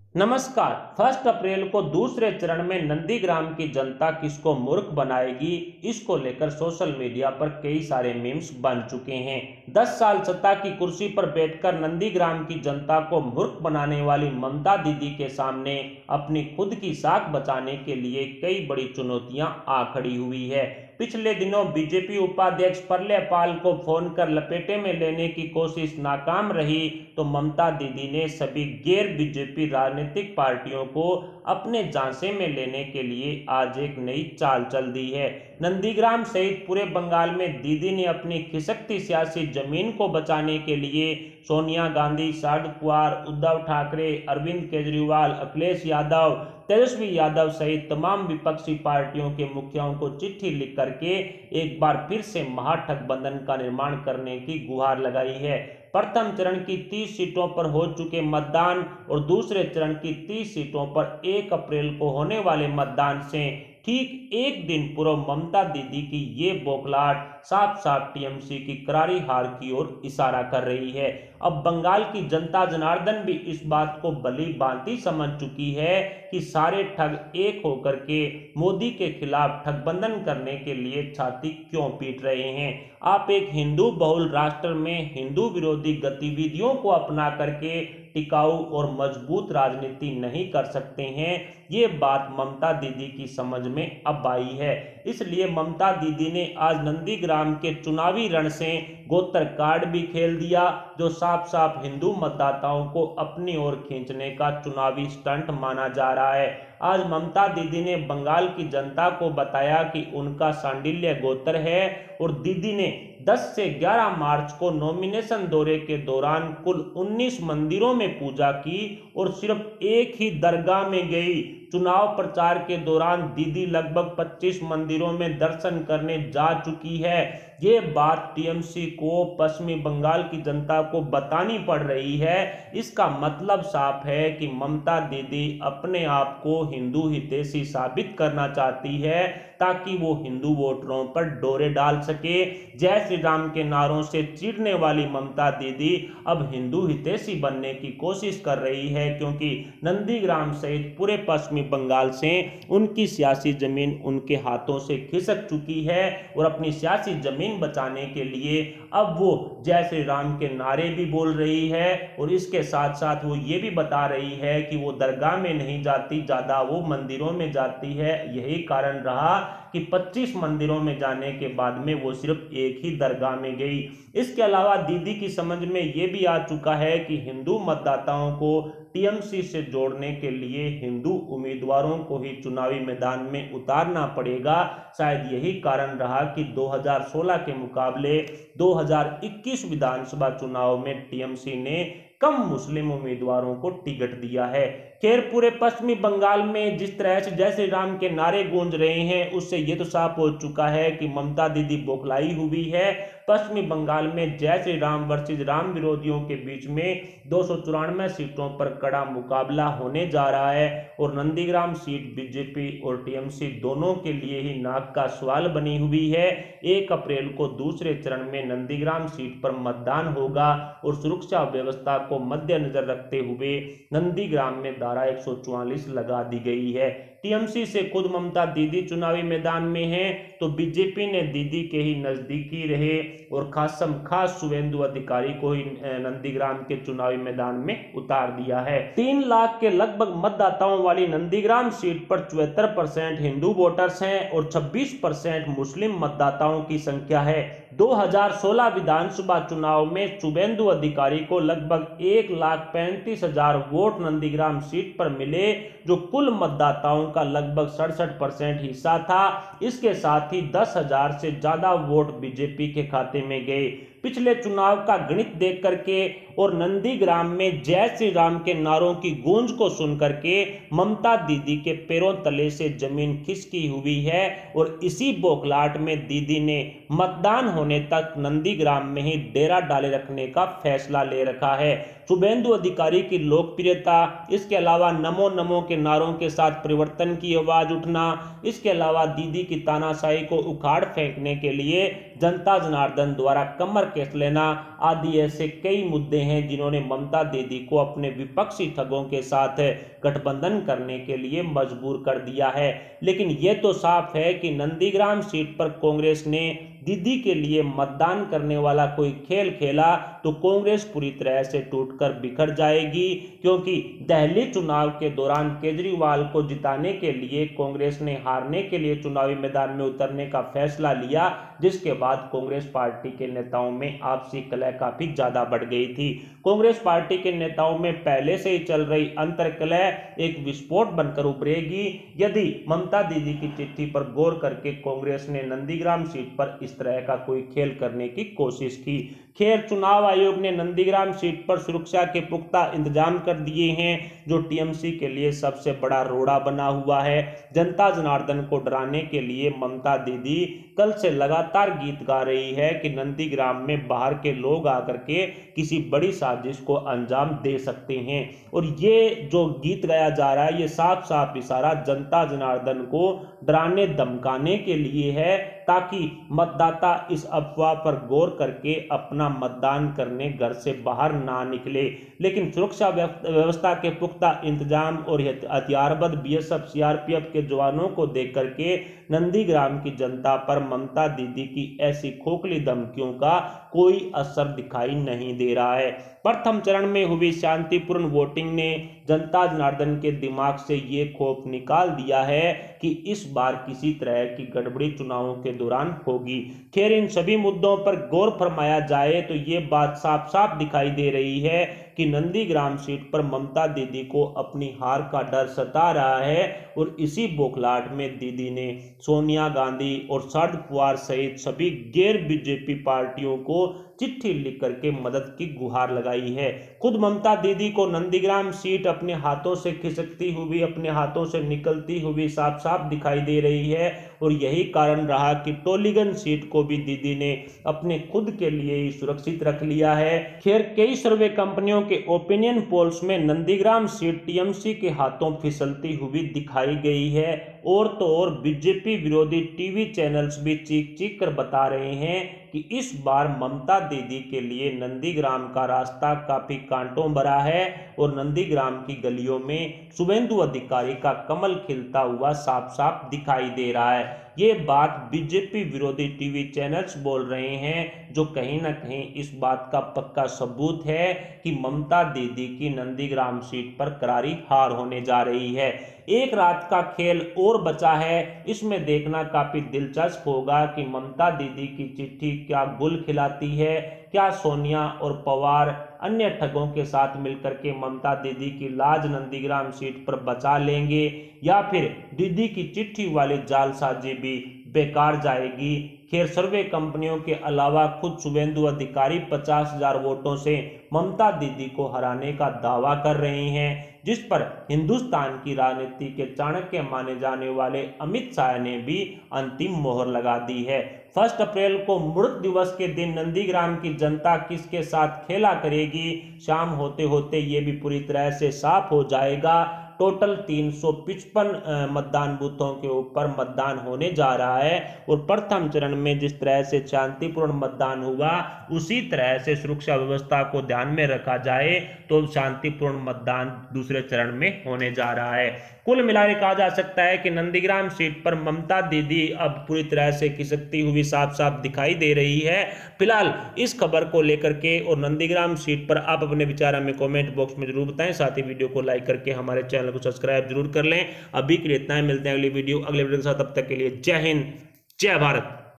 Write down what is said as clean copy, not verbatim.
नमस्कार। 1 अप्रैल को दूसरे चरण में नंदीग्राम की जनता किसको मूर्ख बनाएगी, इसको लेकर सोशल मीडिया पर कई सारे मीम्स बन चुके हैं। 10 साल सत्ता की कुर्सी पर बैठकर नंदीग्राम की जनता को मूर्ख बनाने वाली ममता दीदी के सामने अपनी खुद की साख बचाने के लिए कई बड़ी चुनौतियां आ खड़ी हुई है। पिछले दिनों बीजेपी उपाध्यक्ष प्रलयपाल को फोन कर लपेटे में लेने की कोशिश नाकाम रही, तो ममता दीदी ने सभी गैर बीजेपी राजनीतिक पार्टियों को अपने झांसे में लेने के लिए आज एक नई चाल चल दी है। नंदीग्राम सहित पूरे बंगाल में दीदी ने अपनी खिसकती सियासी जमीन को बचाने के लिए सोनिया गांधी, शरद पवार, उद्धव ठाकरे, अरविंद केजरीवाल, अखिलेश यादव, तेजस्वी यादव सहित तमाम विपक्षी पार्टियों के मुखियाओं को चिट्ठी लिख करके एक बार फिर से महागठबंधन का निर्माण करने की गुहार लगाई है। प्रथम चरण की 30 सीटों पर हो चुके मतदान और दूसरे चरण की 30 सीटों पर 1 अप्रैल को होने वाले मतदान से ठीक एक दिन पूर्व ममता दीदी की ये बौखलाहट साफ साफ टीएमसी की करारी हार की ओर इशारा कर रही है। अब बंगाल की जनता जनार्दन भी इस बात को भली भांति समझ चुकी है कि सारे ठग एक होकर के मोदी के खिलाफ ठगबंधन करने के लिए छाती क्यों पीट रहे हैं। आप एक हिंदू बहुल राष्ट्र में हिंदू विरोधी गतिविधियों को अपना करके टिकाऊ और मजबूत राजनीति नहीं कर सकते हैं। ये बात ममता दीदी की समझ में अब आई है। इसलिए ममता दीदी ने आज नंदीग्राम के चुनावी रण से गोत्र कार्ड भी खेल दिया, जो साफ साफ हिंदू मतदाताओं को अपनी ओर खींचने का चुनावी स्टंट माना जा रहा है। आज ममता दीदी ने बंगाल की जनता को बताया कि उनका सांडिल्य गोत्र है और दीदी ने 10 से 11 मार्च को नॉमिनेशन दौरे के दौरान कुल 19 मंदिरों में पूजा की और सिर्फ एक ही दरगाह में गई। चुनाव प्रचार के दौरान दीदी लगभग 25 मंदिरों में दर्शन करने जा चुकी है। ये बात टीएमसी को पश्चिमी बंगाल की जनता को बतानी पड़ रही है। इसका मतलब साफ है कि ममता दीदी अपने आप को हिंदू हितैषी साबित करना चाहती है ताकि वो हिंदू वोटरों पर डोरे डाल सके। जय श्री राम के नारों से चिढ़ने वाली ममता दीदी अब हिंदू हितैषी बनने की कोशिश कर रही है, क्योंकि नंदीग्राम सहित पूरे पश्चिमी बंगाल से उनकी सियासी जमीन उनके हाथों से खिसक चुकी है और अपनी सियासी जमीन बचाने के लिए अब वो जय श्री राम के नारे भी बोल रही है और इसके साथ साथ वो ये भी बता रही है कि वो दरगाह में नहीं जाती, ज्यादा वो मंदिरों में जाती है। यही कारण रहा कि 25 मंदिरों में जाने के बाद में वो सिर्फ एक ही दरगाह में गई। इसके अलावा दीदी की समझ में ये भी आ चुका है कि हिंदू मतदाताओं को टीएमसी से जोड़ने के लिए हिंदू उम्मीदवारों को ही चुनावी मैदान में उतारना पड़ेगा। शायद यही कारण रहा कि 2016 के मुकाबले 2021 विधानसभा चुनाव में टीएमसी ने कम मुस्लिम उम्मीदवारों को टिकट दिया है। खैर, पूरे पश्चिमी बंगाल में जिस तरह से जय श्री राम के नारे गूंज रहे हैं उससे ये तो साफ हो चुका है कि ममता दीदी बौखलाई हुई है। पश्चिमी बंगाल में जय श्री राम वर्सेस राम विरोधियों के बीच में 294 सीटों पर कड़ा मुकाबला होने जा रहा है और नंदीग्राम सीट बीजेपी और टीएमसी दोनों के लिए ही नाक का सवाल बनी हुई है। 1 अप्रैल को दूसरे चरण में नंदीग्राम सीट पर मतदान होगा और सुरक्षा व्यवस्था को मद्देनजर रखते हुए नंदीग्राम में धारा 144 लगा दी गई है। टीएमसी से खुद ममता दीदी चुनावी मैदान में है तो बीजेपी ने दीदी के ही नजदीकी रहे और खास शुभेंदु अधिकारी को ही नंदीग्राम के चुनावी मैदान में उतार दिया है। 3 लाख के लगभग मतदाताओं वाली नंदीग्राम सीट पर 74% हिंदू वोटर्स हैं और 26% मुस्लिम मतदाताओं की संख्या है। 2016 विधानसभा चुनाव में शुभेंदु अधिकारी को लगभग 1,35,000 वोट नंदीग्राम सीट पर मिले, जो कुल मतदाताओं का लगभग 67% हिस्सा था। इसके साथ ही 10,000 से ज्यादा वोट बीजेपी के खाते में गए। पिछले चुनाव का गणित देख करके और नंदीग्राम में जय श्री राम के नारों की गूंज को सुन करके ममता दीदी के पैरों तले से जमीन खिसकी हुई है और इसी बौखलाहट में दीदी ने मतदान होने तक नंदीग्राम में ही डेरा डाले रखने का फैसला ले रखा है। शुभेंदु अधिकारी की लोकप्रियता, इसके अलावा नमो नमो के नारों के साथ परिवर्तन की आवाज उठना, इसके अलावा दीदी की तानाशाही को उखाड़ फेंकने के लिए जनता जनार्दन द्वारा कमर केस लेना आदि ऐसे कई मुद्दे हैं जिन्होंने ममता दीदी को अपने विपक्षी ठगों के साथ गठबंधन करने के लिए मजबूर कर दिया है। लेकिन यह तो साफ है कि नंदीग्राम सीट पर कांग्रेस ने दीदी के लिए मतदान करने वाला कोई खेल खेला तो कांग्रेस पूरी तरह से टूटकर बिखर जाएगी, क्योंकि दिल्ली चुनाव के दौरान केजरीवाल को जिताने के लिए कांग्रेस ने हारने के लिए चुनावी मैदान में उतरने का फैसला लिया, जिसके बाद कांग्रेस पार्टी के नेताओं में आपसी कलह काफी ज्यादा बढ़ गई थी। कांग्रेस पार्टी के नेताओं में पहले से ही चल रही अंतर्कलह एक विस्फोट बनकर उभरेगी यदि ममता दीदी की चिट्ठी पर गौर करके कांग्रेस ने नंदीग्राम सीट पर इस तरह का कोई खेल करने की कोशिश की। खैर, चुनाव आयोग ने नंदीग्राम सीट पर सुरक्षा के पुख्ता इंतजाम कर दिए हैं, जो टीएमसी के लिए सबसे बड़ा रोड़ा बना हुआ है। जनता जनार्दन को डराने के लिए ममता दीदी कल से लगातार गीत गा रही है कि नंदीग्राम में बाहर के लोग आकर के किसी बड़ी साजिश को अंजाम दे सकते हैं, और ये जो गीत गाया जा रहा है ये साफ साफ इशारा जनता जनार्दन को डराने धमकाने के लिए है, ताकि मतदाता इस अफवाह पर गौर करके अपना मतदान करने घर से बाहर ना निकले। लेकिन सुरक्षा व्यवस्था के पुख्ता इंतजाम और हथियारबंद बीएसएफ सीआरपीएफ के जवानों को देख करके नंदीग्राम की जनता पर ममता दीदी की ऐसी खोखली धमकियों का कोई असर दिखाई नहीं दे रहा है। प्रथम चरण में हुई शांतिपूर्ण वोटिंग ने जनता जनार्दन के दिमाग से ये खौफ निकाल दिया है कि इस बार किसी तरह की गड़बड़ी चुनावों के दौरान होगी। खैर, इन सभी मुद्दों पर गौर फरमाया जाए तो ये बात साफ साफ दिखाई दे रही है कि नंदीग्राम सीट पर ममता दीदी को अपनी हार का डर सता रहा है, और इसी बौखलाहट में दीदी ने सोनिया गांधी और शरद पवार सहित सभी गैर बीजेपी पार्टियों को चिट्ठी लिख करके मदद की गुहार लगाई है। खुद ममता दीदी को नंदीग्राम सीट अपने हाथों से खिसकती हुई, अपने हाथों से निकलती हुई साफ साफ दिखाई दे रही है, और यही कारण रहा कि टोलीगंज सीट को भी दीदी ने अपने खुद के लिए ही सुरक्षित रख लिया है। खैर, कई सर्वे कंपनियों के ओपिनियन पोल्स में नंदीग्राम सीट टीएमसी के हाथों फिसलती हुई दिखाई गई है, और तो और बीजेपी विरोधी टीवी चैनल्स भी चीख चीख कर बता रहे हैं कि इस बार ममता दीदी के लिए नंदीग्राम का रास्ता काफी कांटों भरा है, और नंदीग्राम की गलियों में शुभेंदु अधिकारी का कमल खिलता हुआ साफ साफ दिखाई दे रहा है। ये बात बीजेपी विरोधी टीवी चैनल्स बोल रहे हैं, जो कहीं ना कहीं इस बात का पक्का सबूत है कि ममता दीदी की नंदीग्राम सीट पर करारी हार होने जा रही है। एक रात का खेल और बचा है, इसमें देखना काफी दिलचस्प होगा कि ममता दीदी की चिट्ठी क्या गुल खिलाती है, क्या सोनिया और पवार अन्य ठगों के साथ मिलकर के ममता दीदी की लाज नंदीग्राम सीट पर बचा लेंगे, या फिर दीदी की चिट्ठी वाली जालसाजी भी बेकार जाएगी। खैर, सर्वे कंपनियों के अलावा खुद शुभेंदु अधिकारी 50,000 वोटों से ममता दीदी को हराने का दावा कर रहे हैं, जिस पर हिंदुस्तान की राजनीति के चाणक्य माने जाने वाले अमित शाह ने भी अंतिम मोहर लगा दी है। 1 अप्रैल को मृत दिवस के दिन नंदीग्राम की जनता किसके साथ खेला करेगी, शाम होते होते ये भी पूरी तरह से साफ हो जाएगा। टोटल 355 मतदान बूथों के ऊपर मतदान होने जा रहा है, और प्रथम चरण में जिस तरह से शांतिपूर्ण मतदान हुआ उसी तरह से सुरक्षा व्यवस्था को ध्यान में रखा जाए तो शांतिपूर्ण मतदान दूसरे चरण में होने जा रहा है। कुल मिलाकर कहा जा सकता है कि नंदीग्राम सीट पर ममता दीदी अब पूरी तरह से खिसकती हुई साफ साफ दिखाई दे रही है। फिलहाल इस खबर को लेकर के और नंदीग्राम सीट पर आप अपने विचार हमें कमेंट बॉक्स में जरूर बताएं। साथ ही वीडियो को लाइक करके हमारे चैनल को सब्सक्राइब जरूर कर लें। अभी के लिए इतना ही, मिलते हैं अगली वीडियो के साथ। तब तक के लिए जय हिंद, जय भारत।